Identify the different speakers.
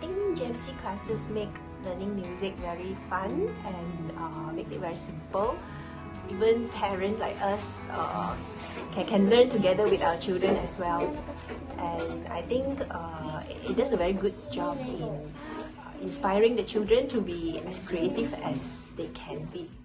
Speaker 1: think JMC classes make learning music very fun and makes it very simple. Even parents like us can learn together with our children as well. And I think it does a very good job in inspiring the children to be as creative as they can be.